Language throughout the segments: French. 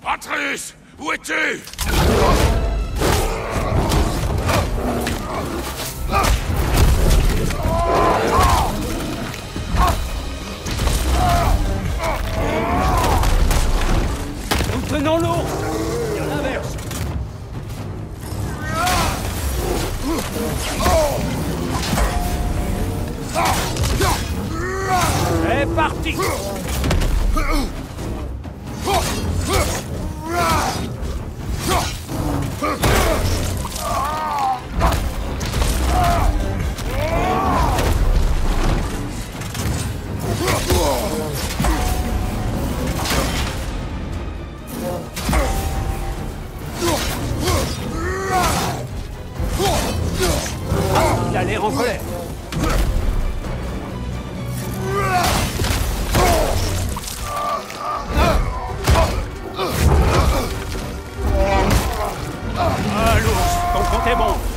Atreus! Où es-tu? Nous tenons l'ours! Et à l'inverse! C'est parti! Il a l'air en colère. Ah, l'ours, ton compte est bon.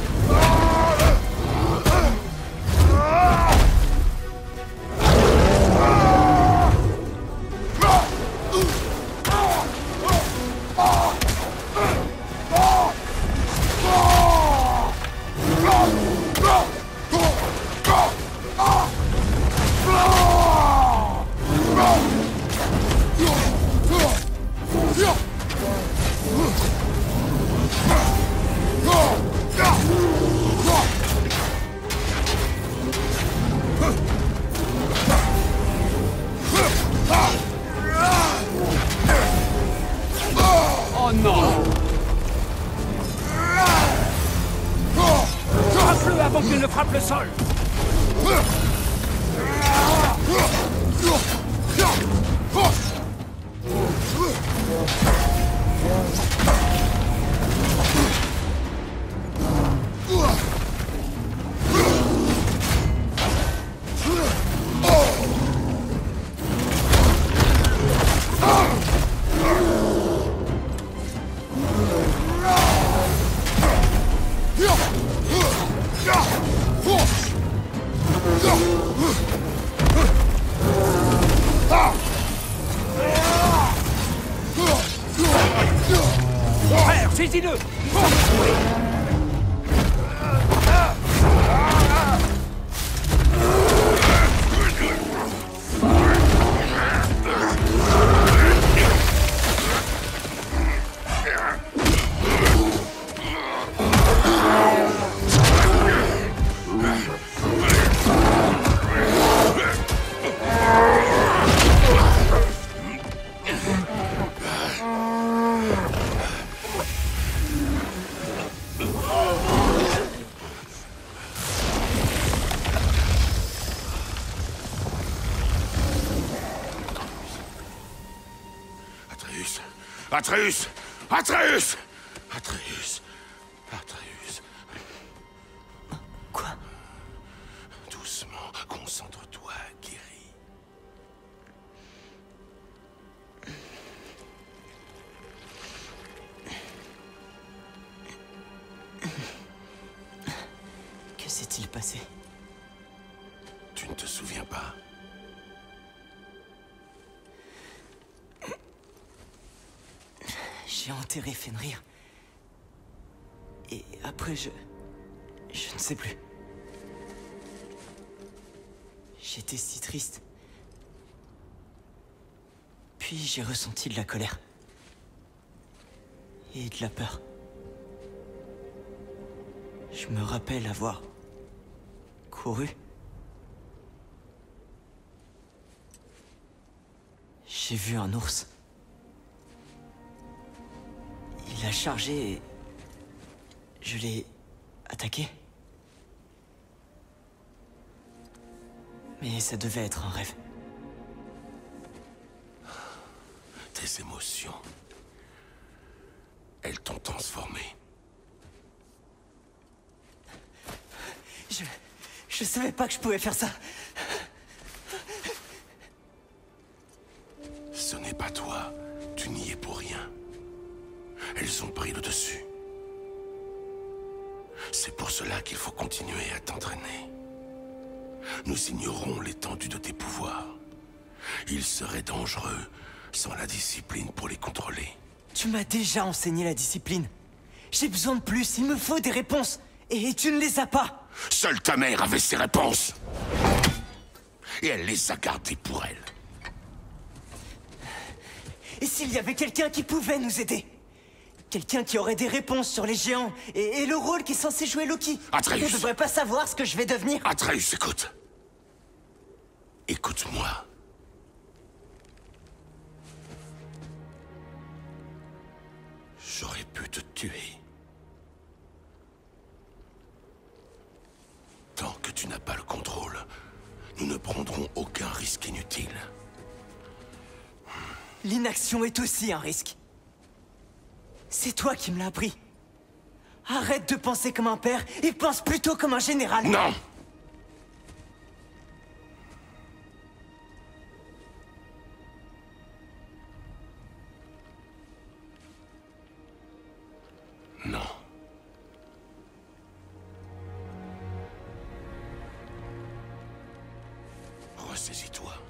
Oh non! Frappe-le avant qu'il ne frappe le sol! Frère, saisis-le! Atreus! Atreus! Atreus! Atreus! Quoi? Doucement, concentre-toi, guéris. Que s'est-il passé? Tu ne te souviens pas? J'ai enterré Fenrir. Et après, je ne sais plus. J'étais si triste. Puis j'ai ressenti de la colère. Et de la peur. Je me rappelle avoir couru. J'ai vu un ours. Il a chargé et je l'ai attaqué. Mais ça devait être un rêve. Tes émotions, elles t'ont transformé. Je savais pas que je pouvais faire ça. Ce n'est pas toi, tu n'y es pour rien. Elles ont pris le dessus. C'est pour cela qu'il faut continuer à t'entraîner. Nous ignorons l'étendue de tes pouvoirs. Ils seraient dangereux sans la discipline pour les contrôler. Tu m'as déjà enseigné la discipline. J'ai besoin de plus, il me faut des réponses. Et tu ne les as pas. Seule ta mère avait ses réponses. Et elle les a gardées pour elle. Et s'il y avait quelqu'un qui pouvait nous aider? Quelqu'un qui aurait des réponses sur les géants et le rôle qu'est censé jouer Loki. Atreus. On devrait pas savoir ce que je vais devenir. Atreus, écoute. Écoute-moi. J'aurais pu te tuer. Tant que tu n'as pas le contrôle, nous ne prendrons aucun risque inutile. L'inaction est aussi un risque. C'est toi qui me l'as appris. Arrête de penser comme un père et pense plutôt comme un général. Non! Non. Ressaisis-toi.